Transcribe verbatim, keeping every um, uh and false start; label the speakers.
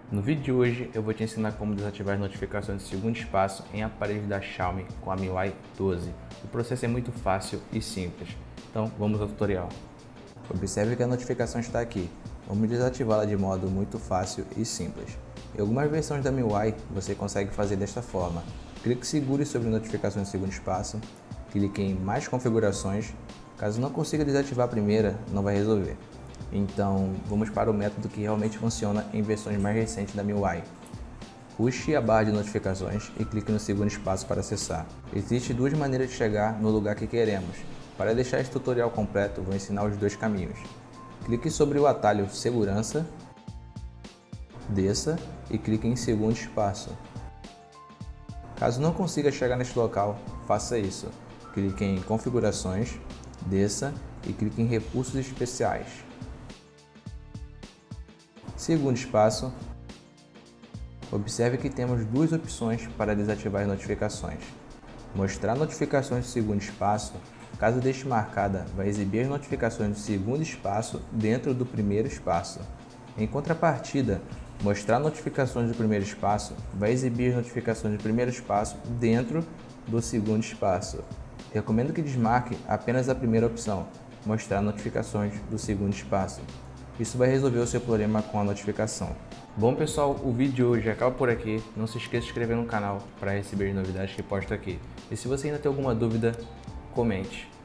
Speaker 1: No vídeo de hoje eu vou te ensinar como desativar as notificações de segundo espaço em aparelhos da Xiaomi com a M I U I doze. O processo é muito fácil e simples, então vamos ao tutorial. Observe que a notificação está aqui. Vamos desativá-la de modo muito fácil e simples. Em algumas versões da M I U I você consegue fazer desta forma. Clique seguro sobre notificações de segundo espaço, clique em mais configurações. Caso não consiga desativar a primeira, não vai resolver. Então, vamos para o método que realmente funciona em versões mais recentes da M I U I. Puxe a barra de notificações e clique no segundo espaço para acessar. Existem duas maneiras de chegar no lugar que queremos. Para deixar esse tutorial completo, vou ensinar os dois caminhos. Clique sobre o atalho Segurança, desça e clique em segundo espaço. Caso não consiga chegar neste local, faça isso. Clique em Configurações, desça e clique em Recursos Especiais. Segundo espaço, observe que temos duas opções para desativar as notificações. Mostrar notificações do segundo espaço, caso deixe marcada, vai exibir as notificações do segundo espaço dentro do primeiro espaço. Em contrapartida, mostrar notificações do primeiro espaço, vai exibir as notificações do primeiro espaço dentro do segundo espaço. Recomendo que desmarque apenas a primeira opção, mostrar notificações do segundo espaço. Isso vai resolver o seu problema com a notificação. Bom pessoal, o vídeo de hoje acaba por aqui. Não se esqueça de se inscrever no canal para receber novidades que posto aqui. E se você ainda tem alguma dúvida, comente.